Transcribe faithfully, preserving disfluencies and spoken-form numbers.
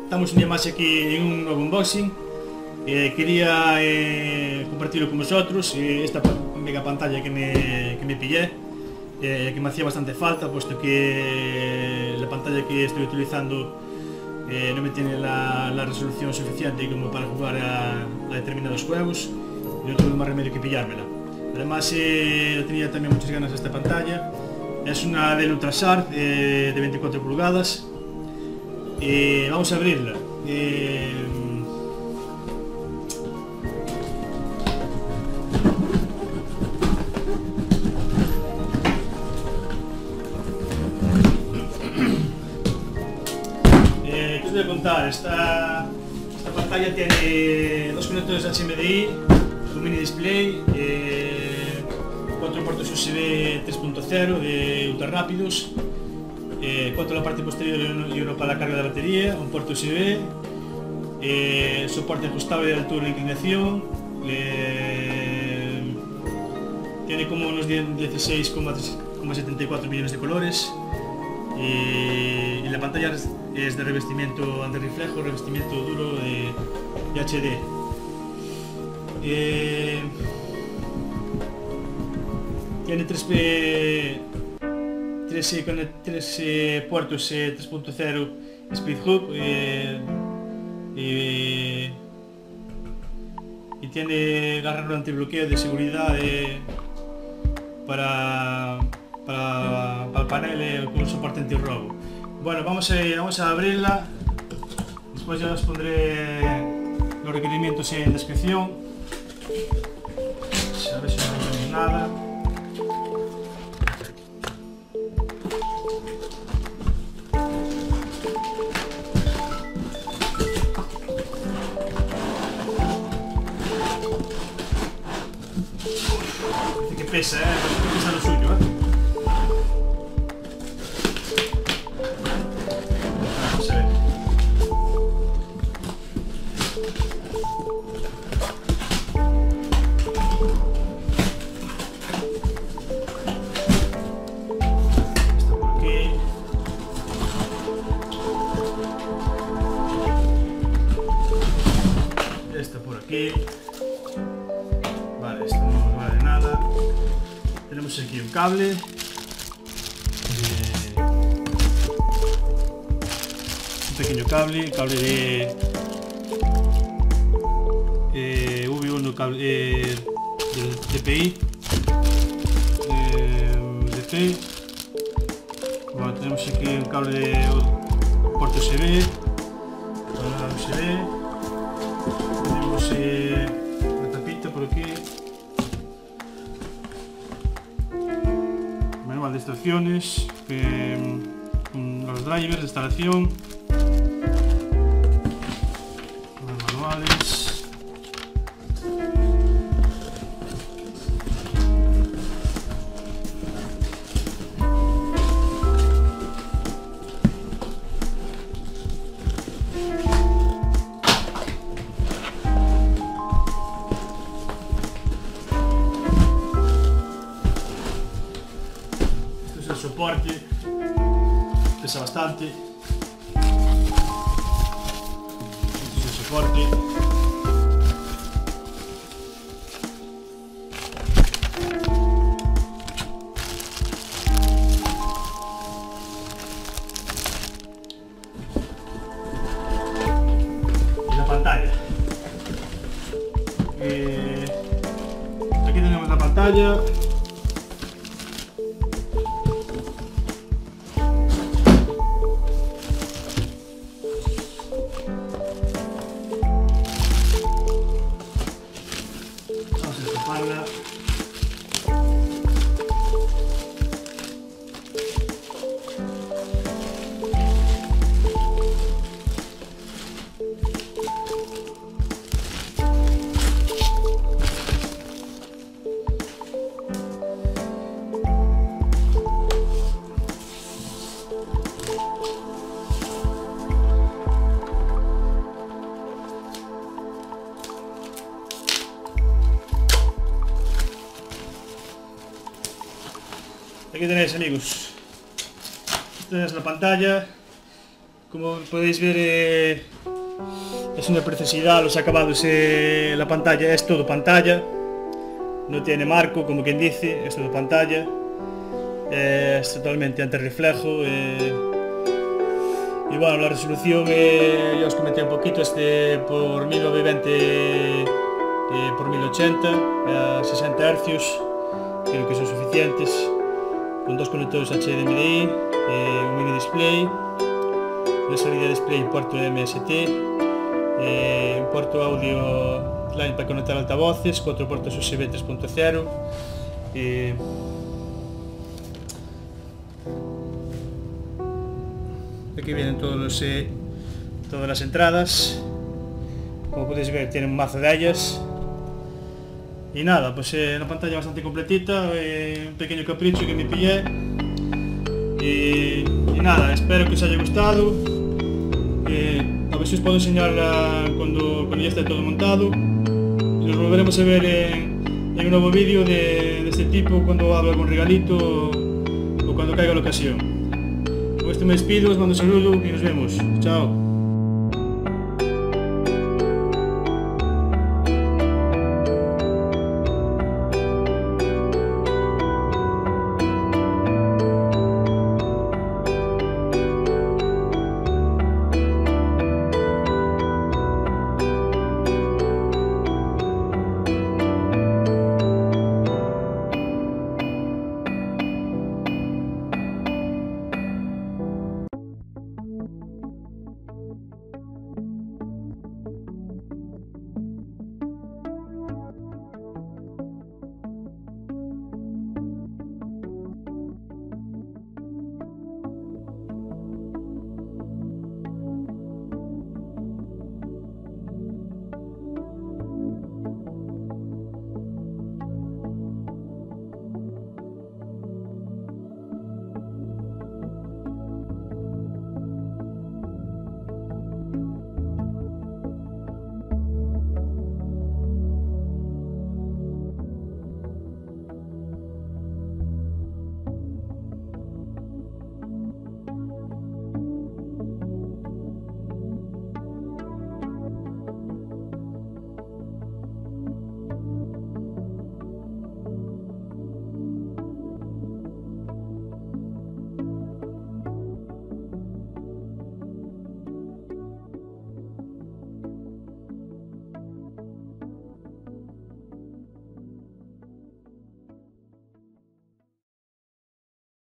Estamos un día más aquí en un nuevo unboxing. eh, Quería eh, compartirlo con vosotros, eh, esta mega pantalla que me, que me pillé, eh, que me hacía bastante falta, puesto que la pantalla que estoy utilizando eh, no me tiene la, la resolución suficiente como para jugar a, a determinados juegos, y no tuve más remedio que pillármela. Además eh, tenía también muchas ganas de esta pantalla. Es una Dell Ultrasharp eh, de veinticuatro pulgadas. Eh, vamos a abrirla. Eh, eh, ¿Qué os voy a contar? Esta, esta pantalla tiene dos conectores H M D I, un mini display, eh, cuatro puertos U S B tres punto cero de ultra rápidos, eh, cuatro en la parte posterior y uno para la carga de la batería, un puerto U S B, eh, soporte ajustable de altura e inclinación, eh, tiene como unos dieciséis coma setenta y cuatro millones de colores, eh, y la pantalla es de revestimiento antirreflejo, revestimiento duro de, de H D. Eh, tiene tres P tres, eh, con tres eh, puertos eh, tres punto cero Speed Hub, eh, eh, y tiene garra antibloqueo de seguridad eh, para, para, para el panel eh, con un soporte antirrobo. Bueno, vamos a, vamos a abrirla. Después ya os pondré los requerimientos en descripción. A ver si no tenemos nada. Parece que pesa, eh, parece que pesa lo suyo, eh. Vamos a ver. Esto por aquí. Esto por aquí. Vale, esto no vale nada. Tenemos aquí un cable, eh, un pequeño cable, cable de eh, V uno, cable eh, del D P I, eh, D P. Bueno, tenemos aquí un cable de puerto U S B, una U S B. Tenemos eh, una tapita por aquí. Manual de instrucciones, eh, los drivers de instalación, los manuales. El soporte pesa bastante. Este es el soporte. Y la pantalla. Eh, aquí tenemos la pantalla. Vamos a destaparla. Aquí tenéis, amigos. Esta es la pantalla. Como podéis ver, eh, es una preciosidad los acabados. Eh, la pantalla es todo pantalla, no tiene marco, como quien dice, es todo pantalla. Eh, es totalmente antirreflejo. Eh, y bueno, la resolución, eh, ya os comenté un poquito, es de por mil novecientos veinte eh, por mil ochenta, a sesenta hercios, creo que son suficientes, con dos conectores H D M I, eh, un mini display, una salida de display, puerto M S T, eh, un puerto audio line para conectar altavoces, cuatro puertos U S B tres punto cero. Eh, aquí vienen todos los, eh, todas las entradas. Como podéis ver, tiene un mazo de ellas. Y nada, pues eh, una pantalla bastante completita, eh, un pequeño capricho que me pillé. Y, y nada, espero que os haya gustado. Eh, a ver si os puedo enseñarla cuando, cuando ya esté todo montado. Y nos volveremos a ver en, en un nuevo vídeo de, de este tipo, cuando haga algún regalito o cuando caiga la ocasión. Con esto me despido, os mando un saludo y nos vemos. Chao.